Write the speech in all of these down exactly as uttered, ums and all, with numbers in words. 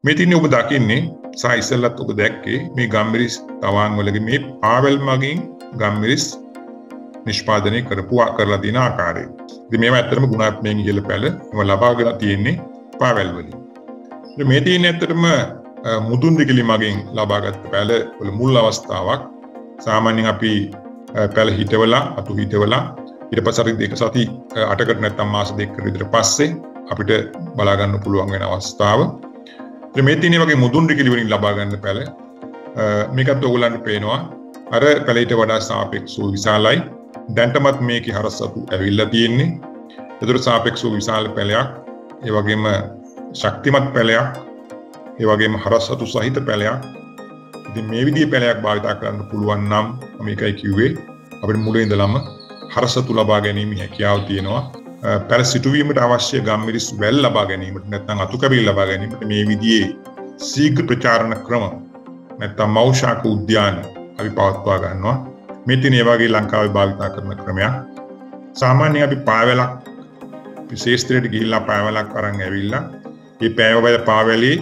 මේ තින්නේ ඔබ දකින්නේ සහ ඉස්සෙල්ලත් ඔබ දැක්කේ මේ ගම්මිරිස් තවාන් වලගේ මේ පාවැල් මගින් ගම්මිරිස් නිෂ්පාදනය කරපු කරලා තියෙන ආකාරය. ඉතින් මේවා ඇත්තටම ගුණාත්මකයෙන් ඉහළ පැල ඒවා ලබාගෙන තියෙන්නේ පාවැල් වලින්. ඉතින් මේ තියෙන්නේ ඇත්තටම මුදුන් දිගලි මගින් ලබාගත් පැල වල මුල් අවස්ථාවක්. සාමාන්‍යයෙන් අපි පැල හිටවලා අතු හිටවලා ඊට පස්සේ දෙක සති අටකට නැත්නම් මාස දෙකකට විතර පස්සේ අපිට බලා ගන්න පුළුවන් වෙන අවස්ථාව. ඉතින් මේ තියෙන වගේ මුදුන් දිගලි වලින් ලබා ගන්න පැල මේකත් ඔයගොල්ලන්ට පේනවා අර පැලයට වඩා සාපේක්ෂව විශාලයි. දැන්ටමත් මේකේ හරසතු ඇවිල්ලා තියෙන්නේ. ඒතර සාපේක්ෂව විශාල පැලයක්, ඒ වගේම ශක්තිමත් පැලයක්, ඒ වගේම හරසතු සහිත පැලයක්. ඉතින් මේ විදිහේ පැලයක් භාවිත කරන්න පුළුවන් නම් මේකයි කිව්වේ අපිට මුලින් ඉඳලම හරසතු ලබා ගැනීම හැකියාව තියෙනවා. පැල සිටුවීමට අවශ්‍ය ගම්මිරිස් වැල් ලබා ගැනීමට නැත්නම් අතු කැබිලි ලබා ගැනීමට මේ විදිහේ ශීඝ්‍ර ප්‍රචාරණ ක්‍රම නැත්නම් මෞෂාක උද්‍යාන අපි පවත්වා ගන්නවා. මේ තියෙන ඒ වගේ ලංකාවේ භාවිත කරන ක්‍රමයක්. සාමාන්‍යයෙන් අපි පාවැලක් විශේෂත්‍රයට ගිහිල්ලා පාවැලක් අරන් ඇවිල්ලා මේ පාවැල පාවැලේ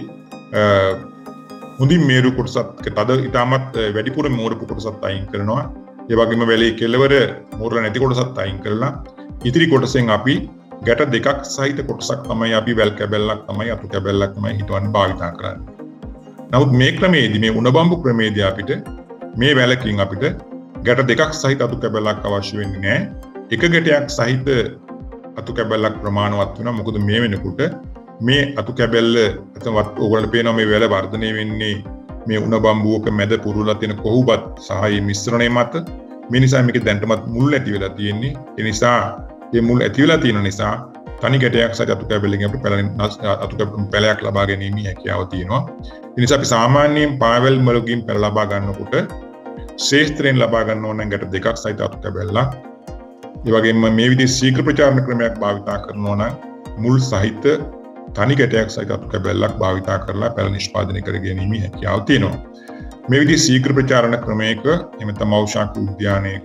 මුදින් මේරු කොටසත් තද ඉතාමත් වැඩිපුර මෝරපු කොටසත් අයින් කරනවා. ඒ වගේම වැලේ කෙළවර මෝරලා නැති කොටසත් අයින් කරලා ඉතිරි කොටසෙන් අපි ගැට දෙකක් සහිත කොටසක් තමයි අපි වැල් කැබැල්ලක් තමයි අතු කැබැල්ලක් තමයි හිටවන්න භාවිත කරන්නේ. නමුත් මේ ක්‍රමයේදී මේ උණබම්බු ක්‍රමයේදී අපිට මේ වැලකින් අපිට ගැට දෙකක් සහිත අතු කැබැල්ලක් අවශ්‍ය වෙන්නේ නැහැ. එක ගැටයක් සහිත අතු කැබැල්ලක් ප්‍රමාණවත් වෙනවා. මොකද මේ වෙනකොට මේ අතු කැබැල්ල අතවත් ඕගොල්ලන්ට පේනවා මේ වැල වර්ධනය වෙන්නේ මේ උණ බම්බුවක මැද පුරුලා තියෙන කොහුබත් සහ මේ මිශ්‍රණය මත. මේ නිසා මේක දැන්ටමත් මුල් ඇති වෙලා තියෙන්නේ. ඒ නිසා මේ මුල් ඇති වෙලා තියෙන නිසා තනි ගැටයක් සහිත අතු කැබැල්ලකින් අපිට අතු පැලයක් ලබා ගැනීම හැකියාව තියෙනවා. ඒ නිසා අපි සාමාන්‍යයෙන් පාවැල් වලකින් පැල ලබා ගන්නකොට ශේෂ්ත්‍රයෙන් ලබා ගන්න ඕන ගැට දෙකක් සහිත අතු කැබැල්ලක්. ඒ වගේම මේ විදිහේ ශීඝ්‍ර ප්‍රචාරණ ක්‍රමයක් භාවිතා කරනවා නම් මුල් සහිත තනි ගැටයක් සහිත අතු කැබැල්ලක් භාවිතා කරලා පැල නිෂ්පාදනය කර ගැනීම හැකියාව තියෙනවා. මේ විදිහේ ශීඝ්‍ර ප්‍රචාරණ ක්‍රමයක එමෙ තමයි මෞෂාක උද්‍යානයක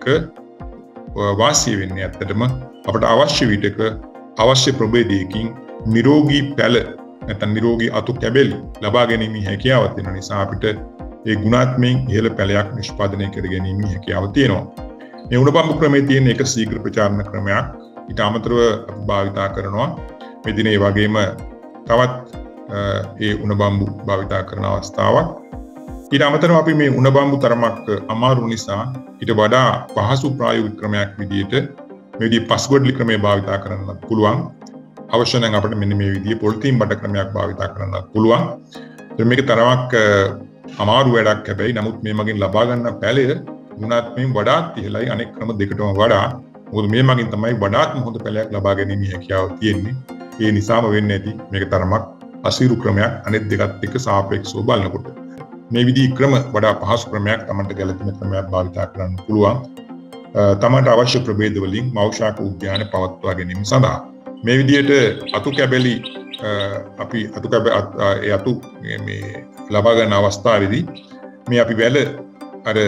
වාසය වෙන්නේ ඇත්තටම අපට අවශ්‍ය විටක අවශ්‍ය ප්‍රභේදයකින් නිරෝගී පැල නැත්නම් නිරෝගී අතු කැබැලි ලබා ගැනීම හැකියාව තියෙන නිසා අපිට ඒ ගුණාත්මයෙන් ඉහළ පැලයක් නිෂ්පාදනය කර ගැනීම හැකියාව තියෙනවා. මේ උණබම්බු ක්‍රමයේ තියෙන එක ශීඝ්‍ර ප්‍රචාරණ ක්‍රමයක්. ඊට අමතරව අපි භාවිතා කරනවා මේ දිනේ වගේම තවත් ඒ උණබම්බු භාවිතා කරන අවස්ථාවක්. ඊට අමතරව අපි මේ උණබම්බු තරමක් අමාරු නිසා ඊට වඩා පහසු ප්‍රායෝගික ක්‍රමයක් විදිහට මේ විදිහේ පස්ගොඩලි ක්‍රමය භාවිතා කරන්නත් පුළුවන්. අවශ්‍ය නම් අපිට මෙන්න මේ විදිහේ පොලිතීන් බඩ ක්‍රමයක් භාවිතා කරන්නත් පුළුවන්. මේක තරමක් අමාරු වැඩක් හැබැයි නමුත් මේ මගින් ලබා ගන්න පැලය ගුණාත්මයෙන් වඩාත් ඉහළයි අනෙක් ක්‍රම දෙකටම වඩා. මොකද මේ මගින් තමයි වඩාත්ම හොඳ පැලයක් ලබා ගැනීම හැකියාව තියෙන්නේ. ඒ නිසාම වෙන්නේ නැති මේක තරමක් අසීරු ක්‍රමයක් අනෙක් දෙකත් එක්ක සාපේක්ෂව බලනකොට. මේ විදිහේ ක්‍රම වඩා පහසු ක්‍රමයක් තමන්ට ගැළපෙන ක්‍රමයක් භාවිතා කරන්න පුළුවන්. තමන්ට අවශ්‍ය ප්‍රභේද වලින් මෞෂාක උද්‍යාන පවත්වා ගැනීම සඳහා මේ විදිහට අතු කැබැලි අපි අතු කැබැලි අතු මේ ලබා ගන්න අවස්ථාවේදී මේ අපි වැල අර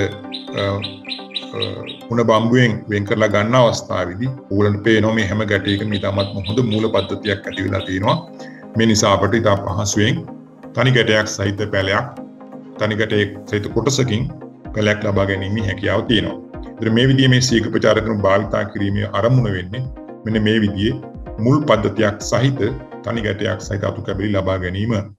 උණ බම්බුවෙන් වෙන් කරලා ගන්න අවස්ථාවේදී ඕගොල්ලන්ට පේනවා මේ හැම ගැටයකම ඊටමත් හොඳ මූල පද්ධතියක් ඇති වෙලා තියෙනවා. මේ නිසා අපිට ඊට පහසුවෙන් තනි ගැටයක් සහිත පැලයක් තනි ගැටයක සහිත කොටසකින් පැලයක් ලබා ගැනීම හැකියාව තියෙනවා. ඒතර මේ විදිහේ මේ ශීඝ්‍ර ප්‍රචාරක ක්‍රම භාවිතා කිරීමේ ආරමුණ වෙන්නේ මෙන්න මේ විදිහේ මුල් පද්ධතියක් සහිත තනි ගැටයක් සහිත අතු කැබලි ලබා ගැනීම